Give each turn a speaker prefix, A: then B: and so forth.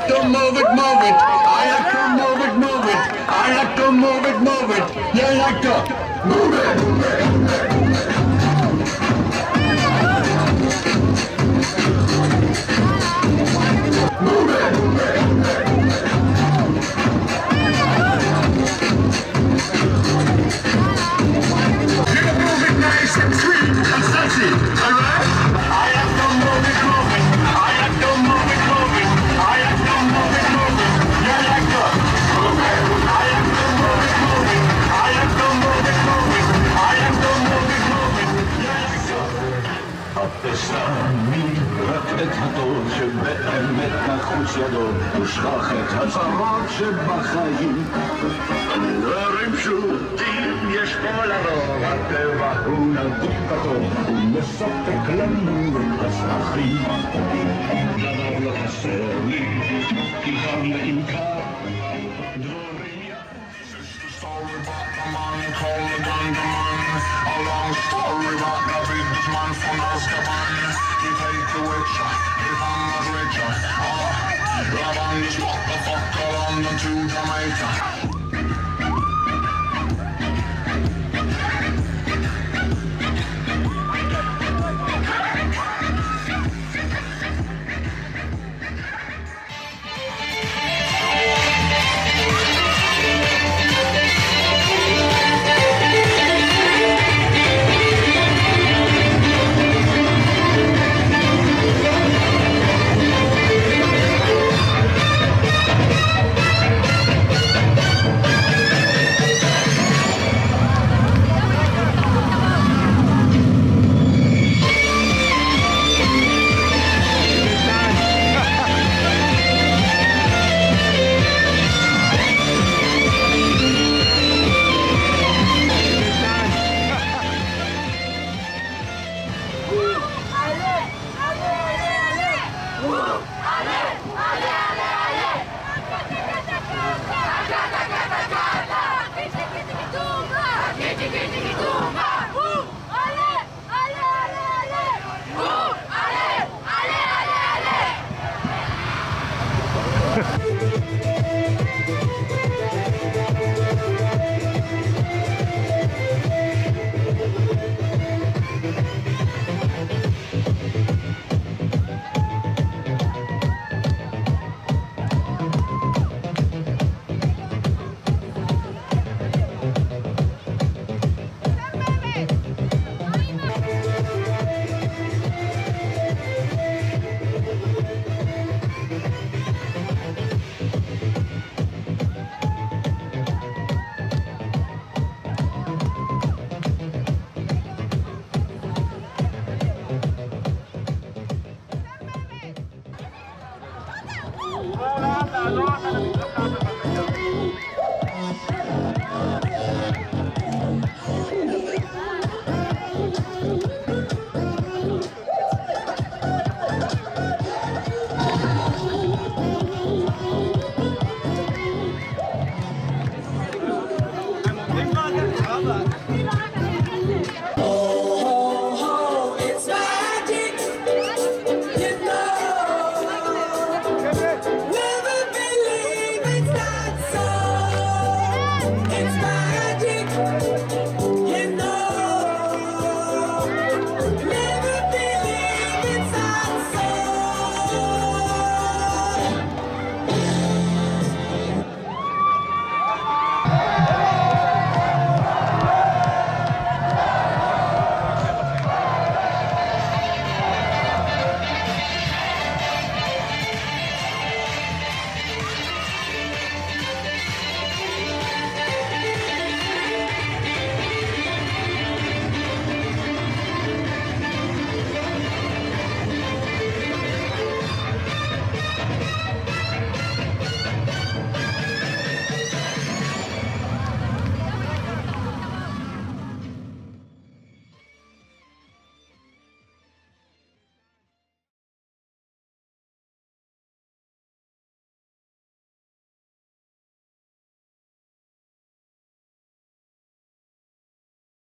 A: like to move it, move it. I like to move it, move it. I like to move it, move it. You like to move it, move it. Move it, move it. You move it nice and sweet and sexy, alright? I like to move it, move it. I like to move it, move it. I like to move it, move it. You like to move it. I like to move it, move it. I like to move it, move it. I like to move it, move it. You like to. הפסמי רק את הטוב שבאמת נחוץ ידו ושכח את הצרות שבחיים דברים פשוטים יש פה לרוב הטבע הוא נדיב וטוב הוא מספק לנו את הצרכים דבר לא חסר לי כי חם נעים קר דברים story about the man called the Ganja Man. A long story about the businessman from Azkaban. He take the witcher, he found the richer. Grab on this motherfucker London to Jamaica.
B: לא, לא, לא, לא, לא, לא, לא, לא,